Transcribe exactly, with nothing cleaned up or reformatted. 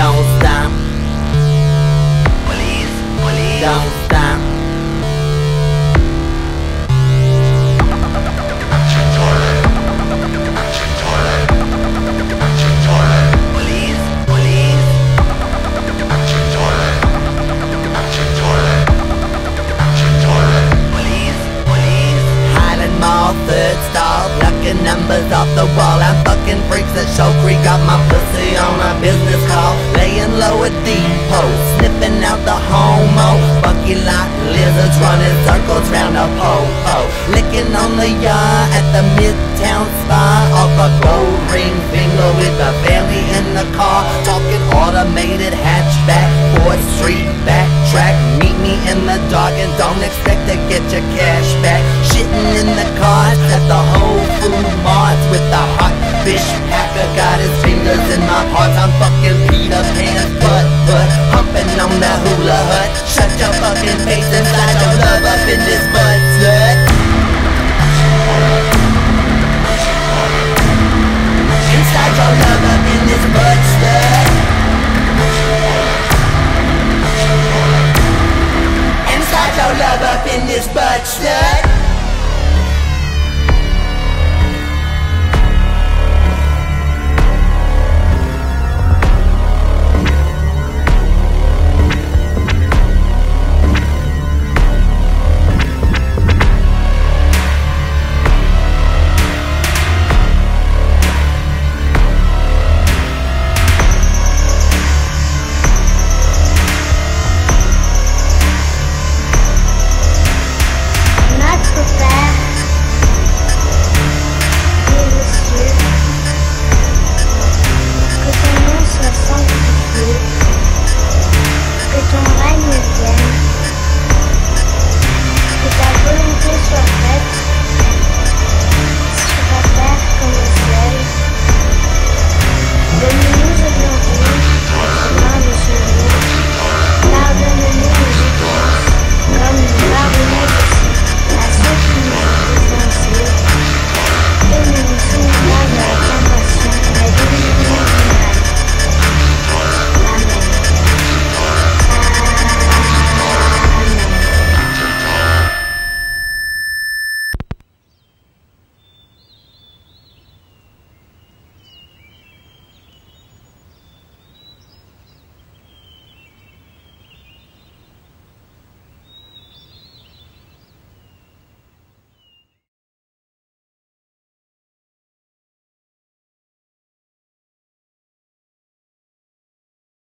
Don't stop. Police, police. Don't stop. Aktion Toilet. Aktion Toilet. Aktion Toilet. Police, police. Aktion Toilet. Aktion Toilet. Aktion Toilet. Police, police. Highland Mall, third stall, plucking numbers off the wall. I'm fucking freaks at Show Creek, got my pussy on a business call. Laying low at depot, sniffing out the homo. Bucky lot lizards running circles round a po-po. Licking on the yard at the Midtown Spa. Off a gold ring finger with the family in the car.